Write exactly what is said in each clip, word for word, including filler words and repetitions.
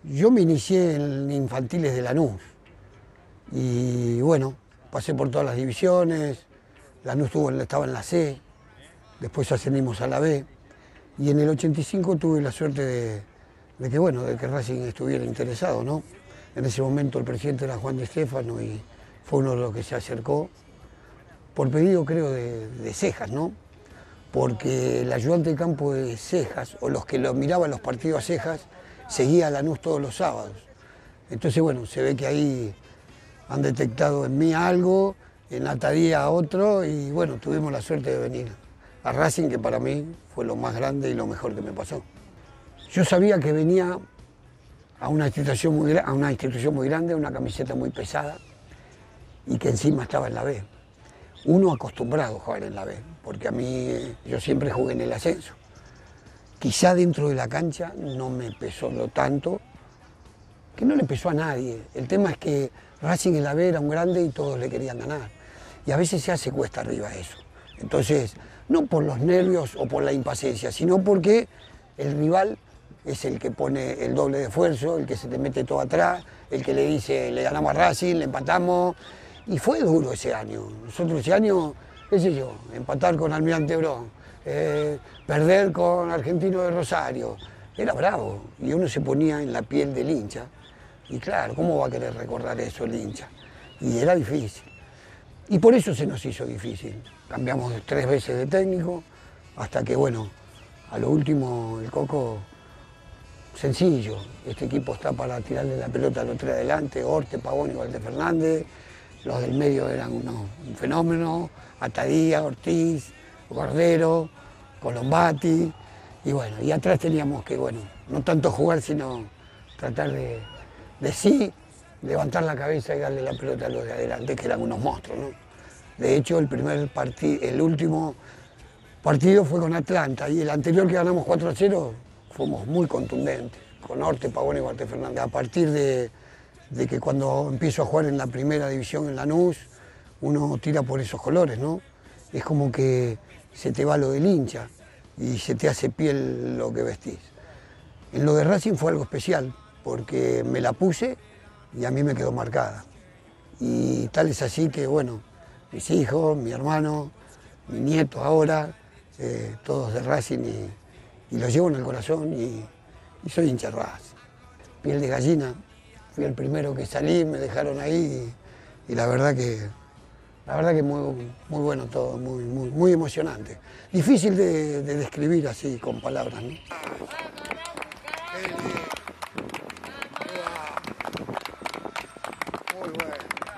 Yo me inicié en infantiles de Lanús y bueno, pasé por todas las divisiones. Lanús tuvo, estaba en la C, después ascendimos a la B y en el ochenta y cinco tuve la suerte de, de que bueno, de que Racing estuviera interesado, ¿no? En ese momento el presidente era Juan Di Stéfano y fue uno de los que se acercó por pedido, creo, de, de Cejas, ¿no? Porque el ayudante de campo de Cejas, o los que lo miraban los partidos a Cejas, seguía a Lanús todos los sábados. Entonces, bueno, se ve que ahí han detectado en mí algo, en Atadía otro, y bueno, tuvimos la suerte de venir a Racing, que para mí fue lo más grande y lo mejor que me pasó. Yo sabía que venía a una institución muy, a una institución muy grande, a una camiseta muy pesada, y que encima estaba en la B. Uno acostumbrado a jugar en la B, porque a mí, yo siempre jugué en el ascenso. Quizá dentro de la cancha no me pesó lo tanto, que no le pesó a nadie. El tema es que Racing en la B era un grande y todos le querían ganar. Y a veces se hace cuesta arriba eso. Entonces, no por los nervios o por la impaciencia, sino porque el rival es el que pone el doble de esfuerzo, el que se te mete todo atrás, el que le dice, le ganamos a Racing, le empatamos. Y fue duro ese año. Nosotros ese año, qué sé yo, empatar con Almirante Brown, eh, perder con Argentino de Rosario. Era bravo y uno se ponía en la piel del hincha. Y claro, ¿cómo va a querer recordar eso el hincha? Y era difícil. Y por eso se nos hizo difícil. Cambiamos tres veces de técnico, hasta que, bueno, a lo último el Coco, sencillo. Este equipo está para tirarle la pelota al otro adelante, Orte, Pavón y Valdés Fernández. Los del medio eran unos, un fenómeno, Atadía, Ortiz, Cordero, Colombati, y bueno, y atrás teníamos que, bueno, no tanto jugar, sino tratar de, de sí levantar la cabeza y darle la pelota a los de adelante, que eran unos monstruos, ¿no? De hecho, el primer partido, el último partido fue con Atlanta, y el anterior que ganamos cuatro a cero, fuimos muy contundentes, con Orte, Pavón y Valdés Fernández. A partir de de que cuando empiezo a jugar en la primera división en Lanús, uno tira por esos colores, ¿no? Es como que se te va lo del hincha y se te hace piel lo que vestís. En lo de Racing fue algo especial, porque me la puse y a mí me quedó marcada. Y tal es así que, bueno, mis hijos, mi hermano, mi nieto ahora, eh, todos de Racing, y, y los llevo en el corazón y, y soy hincha de Racing. Piel de gallina. Fui el primero que salí, me dejaron ahí y, y la verdad que la verdad que muy, muy bueno todo, muy, muy, muy emocionante. Difícil de, de describir así con palabras, ¿no? Muy bueno.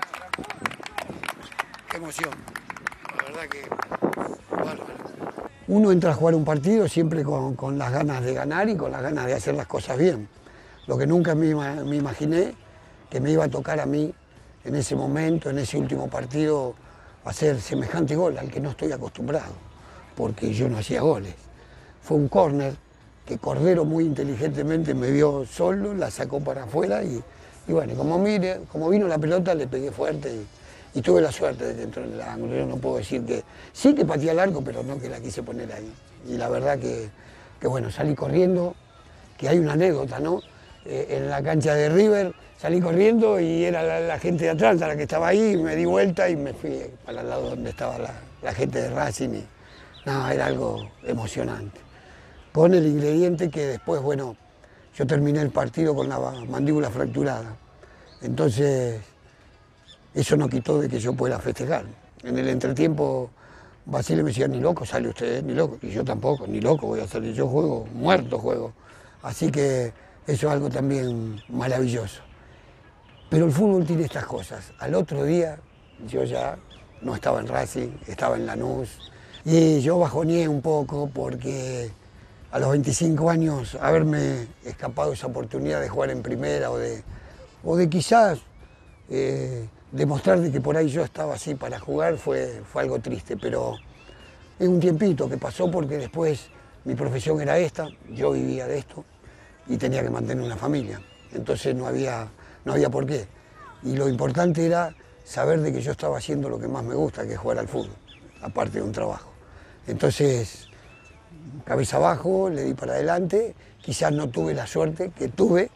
Qué emoción. La verdad que bárbaro. Uno entra a jugar un partido siempre con, con las ganas de ganar y con las ganas de hacer las cosas bien. Lo que nunca me, me imaginé que me iba a tocar a mí en ese momento, en ese último partido, hacer semejante gol al que no estoy acostumbrado, porque yo no hacía goles. Fue un córner que Cordero muy inteligentemente me vio solo, la sacó para afuera y, y bueno, como, mire, como vino la pelota le pegué fuerte y, y tuve la suerte de que entró en el ángulo. Yo no puedo decir que sí que pateé al arco, pero no que la quise poner ahí. Y la verdad que, que bueno, salí corriendo, que hay una anécdota, ¿no? En la cancha de River, salí corriendo y era la, la gente de Atlanta la que estaba ahí, me di vuelta y me fui para el lado donde estaba la, la gente de Racing. Y, no, era algo emocionante. Con el ingrediente que después, bueno, yo terminé el partido con la mandíbula fracturada. Entonces, eso no quitó de que yo pueda festejar. En el entretiempo, Basile me decía, ni loco sale usted, ni loco. Y yo tampoco, ni loco voy a salir. Yo juego, muerto juego. Así que eso es algo también maravilloso. Pero el fútbol tiene estas cosas. Al otro día yo ya no estaba en Racing, estaba en Lanús. Y yo bajoneé un poco porque a los veinticinco años haberme escapado esa oportunidad de jugar en primera o de, o de quizás eh, demostrar de que por ahí yo estaba así para jugar fue, fue algo triste. Pero es un tiempito que pasó porque después mi profesión era esta, yo vivía de esto y tenía que mantener una familia, entonces no había, no había por qué. Y lo importante era saber de que yo estaba haciendo lo que más me gusta, que es jugar al fútbol, aparte de un trabajo. Entonces, cabeza abajo, le di para adelante, quizás no tuve la suerte que tuve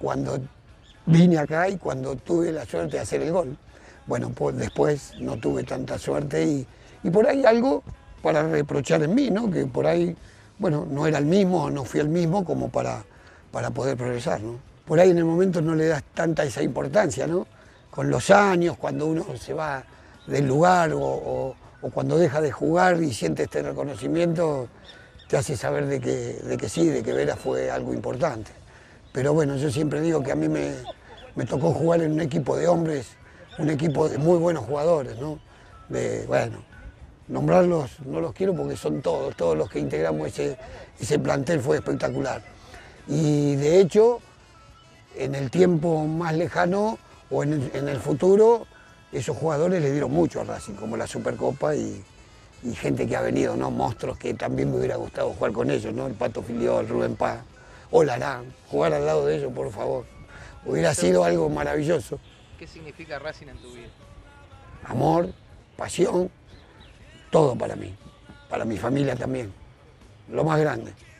cuando vine acá y cuando tuve la suerte de hacer el gol. Bueno, pues después no tuve tanta suerte y, y por ahí algo para reprochar en mí, ¿no? Que por ahí, bueno, no era el mismo, no fui el mismo como para, para poder progresar, ¿no? Por ahí en el momento no le das tanta esa importancia, ¿no? Con los años, cuando uno se va del lugar o, o, o cuando deja de jugar y siente este reconocimiento, te hace saber de que, de que sí, de que Vera fue algo importante. Pero bueno, yo siempre digo que a mí me, me tocó jugar en un equipo de hombres, un equipo de muy buenos jugadores, ¿no? De, bueno, nombrarlos no los quiero porque son todos, todos los que integramos ese, ese plantel fue espectacular. Y de hecho, en el tiempo más lejano o en el, en el futuro, esos jugadores le dieron mucho a Racing, como la Supercopa y, y gente que ha venido, ¿no? Monstruos que también me hubiera gustado jugar con ellos, ¿no? El Pato Filiol, Rubén Paz, o Larán, jugar al lado de ellos, por favor. Hubiera sido algo maravilloso. ¿Qué significa Racing en tu vida? Amor, pasión, todo para mí, para mi familia también, lo más grande.